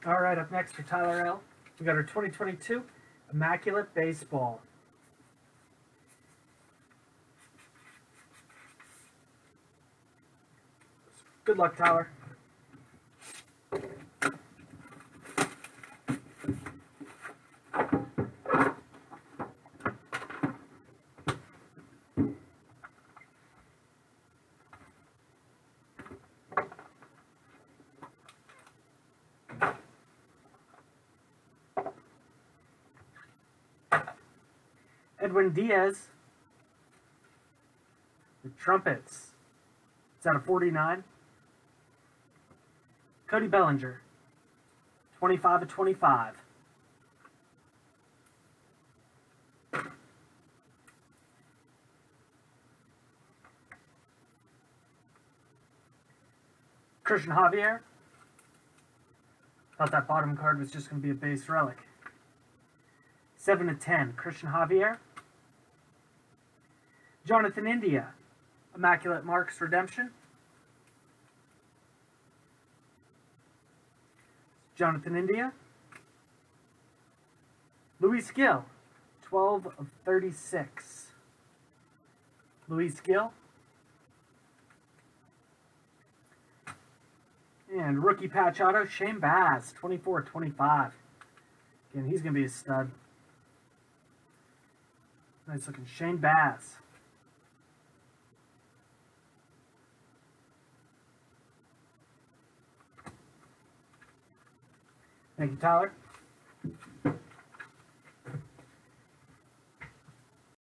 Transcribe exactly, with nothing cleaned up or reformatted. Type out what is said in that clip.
All right, up next for Tyler L., we got our twenty twenty-two Immaculate Baseball. Good luck, Tyler. Edwin Diaz, the Trumpets. It's out of forty-nine. Cody Bellinger, twenty-five of twenty-five. Christian Javier. Thought that bottom card was just going to be a base relic. seven of ten. Christian Javier. Jonathan India, Immaculate Marks Redemption. Jonathan India. Luis Gill, twelve of thirty-six. Luis Gill. And rookie patch auto, Shane Baz, twenty-four of twenty-five. Again, he's going to be a stud. Nice looking Shane Baz. Thank you, Tyler.